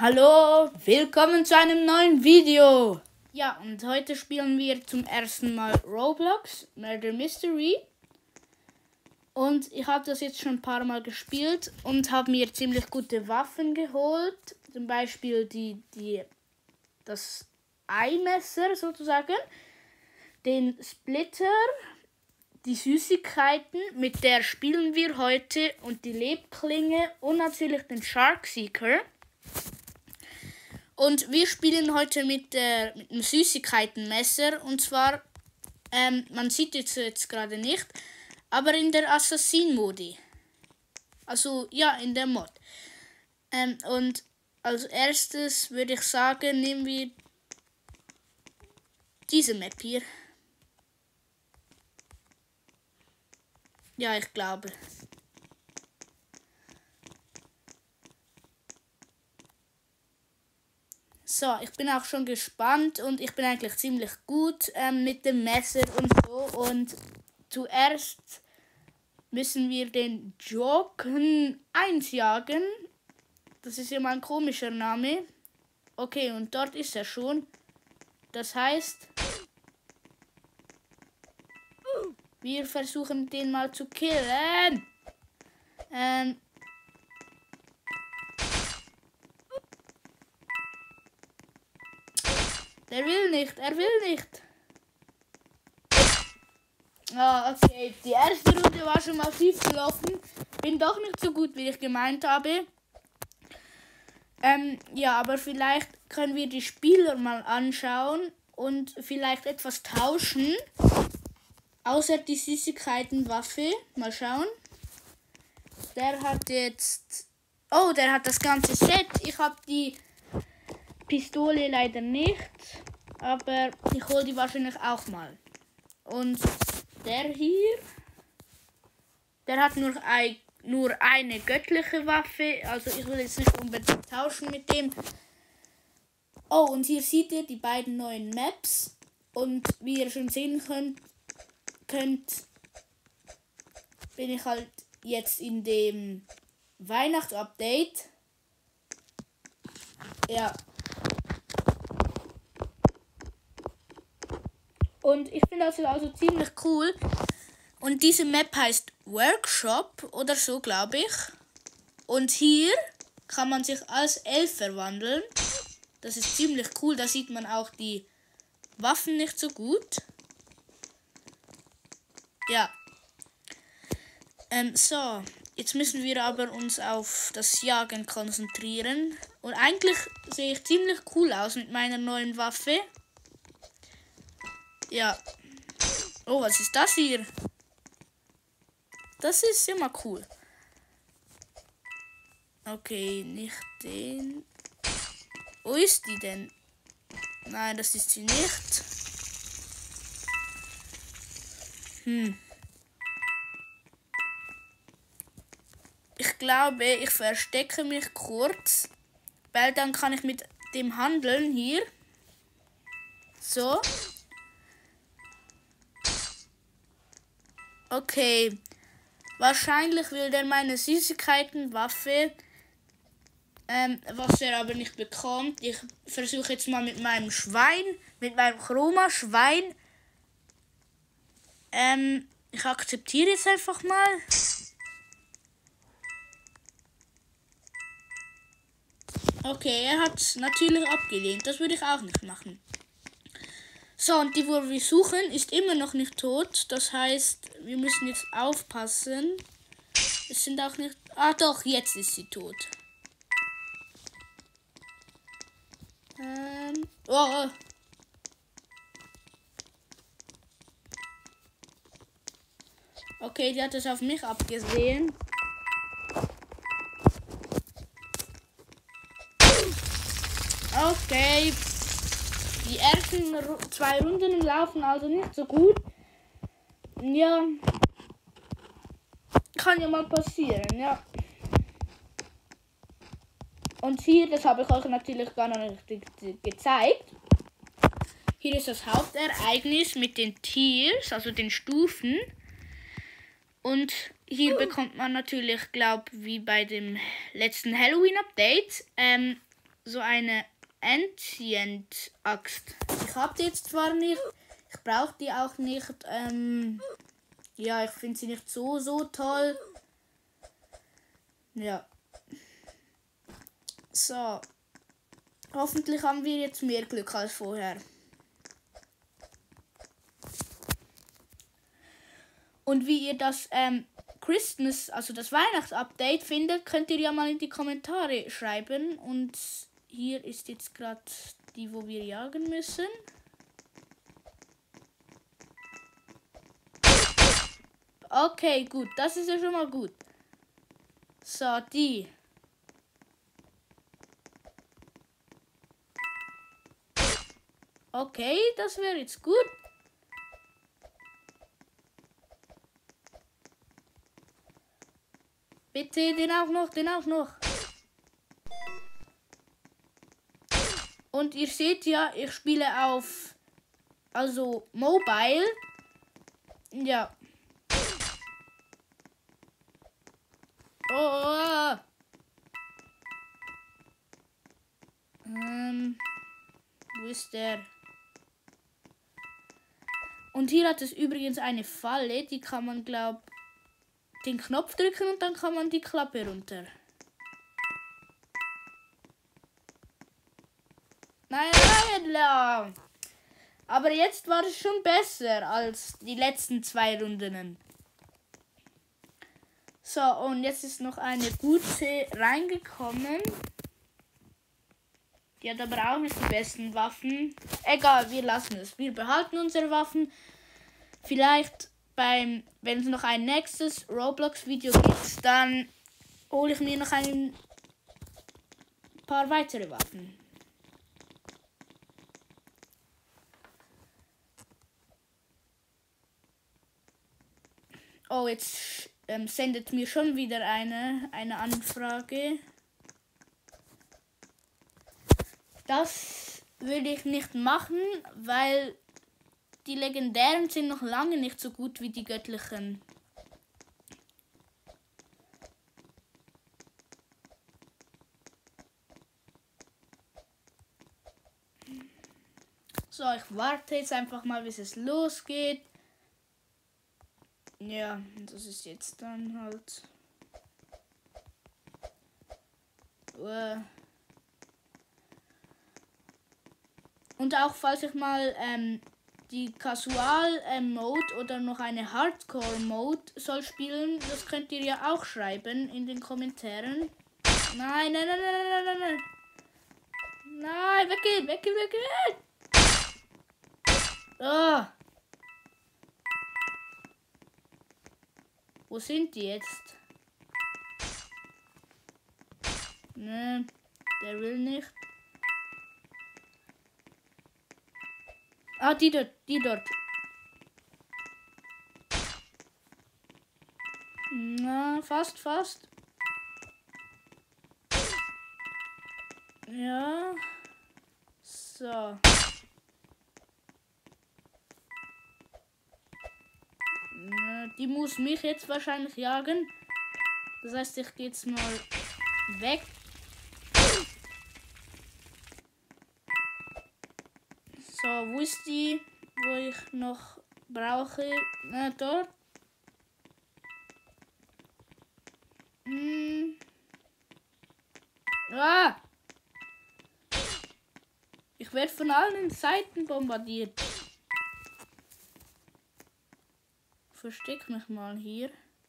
Hallo, willkommen zu einem neuen Video. Ja, und heute spielen wir zum ersten Mal Roblox Murder Mystery. Und ich habe das jetzt schon ein paar Mal gespielt und habe mir ziemlich gute Waffen geholt. Zum Beispiel das Eimesser sozusagen, den Splitter, die Süßigkeiten, mit der spielen wir heute, und die Lebklinge und natürlich den Shark Seeker. Und wir spielen heute mit dem Süßigkeitenmesser, und zwar, man sieht es jetzt gerade nicht, aber in der Assassin-Modi. Also ja, in der Mod. Und als erstes würde ich sagen, nehmen wir diese Map hier. Ja, ich glaube. So, ich bin auch schon gespannt und ich bin eigentlich ziemlich gut mit dem Messer und so. Und zuerst müssen wir den Joken 1 jagen. Das ist immer ein komischer Name. Okay, und dort ist er schon. Das heißt, wir versuchen den mal zu killen. Er will nicht. Ah, okay. Die erste Runde war schon mal schief gelaufen. Bin doch nicht so gut, wie ich gemeint habe. Ja, aber vielleicht können wir die Spieler mal anschauen und vielleicht etwas tauschen. Außer die Süßigkeitenwaffe. Mal schauen. Der hat jetzt... Oh, der hat das ganze Set. Ich habe die Pistole leider nicht. Aber ich hole die wahrscheinlich auch mal. Und der hier, der hat nur eine göttliche Waffe. Also ich will jetzt nicht unbedingt tauschen mit dem. Oh, und hier seht ihr die beiden neuen Maps. Und wie ihr schon sehen könnt, bin ich halt jetzt in dem Weihnachtsupdate. Ja. Und ich finde das also ziemlich cool. Und diese Map heißt Workshop oder so, glaube ich. Und hier kann man sich als Elf verwandeln. Das ist ziemlich cool. Da sieht man auch die Waffen nicht so gut. Ja. So, jetzt müssen wir aber uns auf das Jagen konzentrieren. Und eigentlich sehe ich ziemlich cool aus mit meiner neuen Waffe. Ja. Oh, was ist das hier? Das ist immer cool. Okay, nicht den. Wo ist die denn? Nein, das ist sie nicht. Ich glaube, ich verstecke mich kurz. Weil dann kann ich mit dem handeln hier. So. Okay. Wahrscheinlich will der meine Süßigkeitenwaffe. Was er aber nicht bekommt. Ich versuche jetzt mal mit meinem Schwein. Mit meinem Chroma-Schwein. Ich akzeptiere jetzt einfach mal. Okay, er hat es natürlich abgelehnt. Das würde ich auch nicht machen. So, und die, wo wir suchen, ist immer noch nicht tot. Das heißt, wir müssen jetzt aufpassen. Es sind auch nicht... Ah doch, jetzt ist sie tot. Oh. Okay, die hat es auf mich abgesehen. Okay. Die ersten 2 Runden laufen also nicht so gut. Ja. Kann ja mal passieren, ja. Und hier, das habe ich euch natürlich gar nicht richtig gezeigt. Hier ist das Hauptereignis mit den Tiers, also den Stufen. Und hier bekommt man natürlich, glaube ich, wie bei dem letzten Halloween-Update, so eine Ancient-Axt. Ich habe die jetzt zwar nicht, ich brauche die auch nicht. Ja, ich finde sie nicht so toll. Ja. So. Hoffentlich haben wir jetzt mehr Glück als vorher. Und wie ihr das Christmas, also das Weihnachtsupdate findet, könnt ihr ja mal in die Kommentare schreiben. Und hier ist jetzt gerade die, wo wir jagen müssen. Okay, gut. Das ist ja schon mal gut. So, die. Okay, das wäre jetzt gut. Bitte, den auch noch. Und ihr seht ja, ich spiele auf, also Mobile. Ja. Oh. Wo ist der? Und hier hat es übrigens eine Falle, die kann man, den Knopf drücken und dann kann man die Klappe runter. Nein. Aber jetzt war es schon besser als die letzten 2 Runden. So, und jetzt ist noch eine gute reingekommen. Die hat aber auch nicht die besten Waffen. Egal, wir lassen es. Wir behalten unsere Waffen. Vielleicht wenn es noch ein nächstes Roblox-Video gibt, dann hole ich mir noch ein paar weitere Waffen. Oh, jetzt sendet mir schon wieder eine Anfrage. Das würde ich nicht machen, weil die legendären sind noch lange nicht so gut wie die göttlichen. So, ich warte jetzt einfach mal, bis es losgeht. Ja, das ist jetzt dann halt. Und auch falls ich mal die Casual-Mode oder noch eine Hardcore-Mode soll spielen, das könnt ihr ja auch schreiben in den Kommentaren. Nein. Nein, weggehen. Oh. Wo sind die jetzt? Ne, der will nicht. Ah, die dort. Na, fast. Ja. So. Na, die muss mich jetzt wahrscheinlich jagen. Das heißt, ich gehe jetzt mal weg. So, wo ist die, wo ich noch brauche? Na, dort. Ah! Ich werde von allen Seiten bombardiert. Versteck mich mal hier.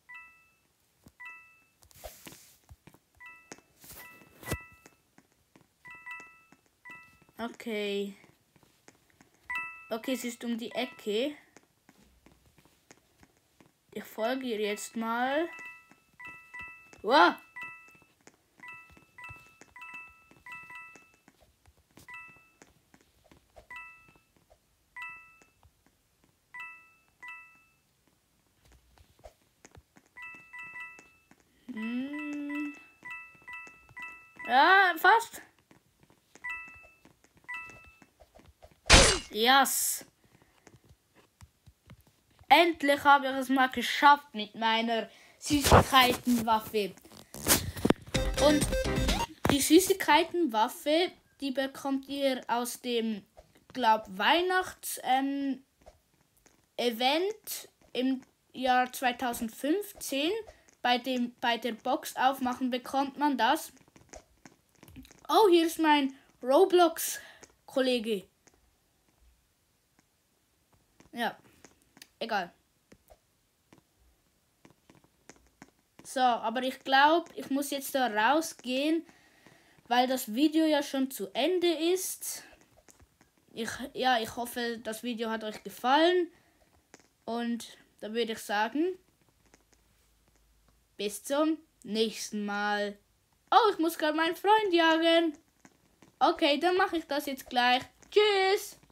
Okay. Okay, sie ist um die Ecke. Ich folge ihr jetzt mal. Wow! Ja, fast. Yes. Endlich habe ich es mal geschafft mit meiner Süßigkeitenwaffe. Und die Süßigkeitenwaffe, die bekommt ihr aus dem, Weihnachts-Event im Jahr 2015. Bei der Box aufmachen bekommt man das. Oh, hier ist mein Roblox-Kollege. Ja, egal. So, aber ich glaube, ich muss jetzt da rausgehen, weil das Video ja schon zu Ende ist. Ich hoffe, das Video hat euch gefallen. Und da würde ich sagen, bis zum nächsten Mal. Oh, ich muss gerade meinen Freund jagen. Okay, dann mache ich das jetzt gleich. Tschüss.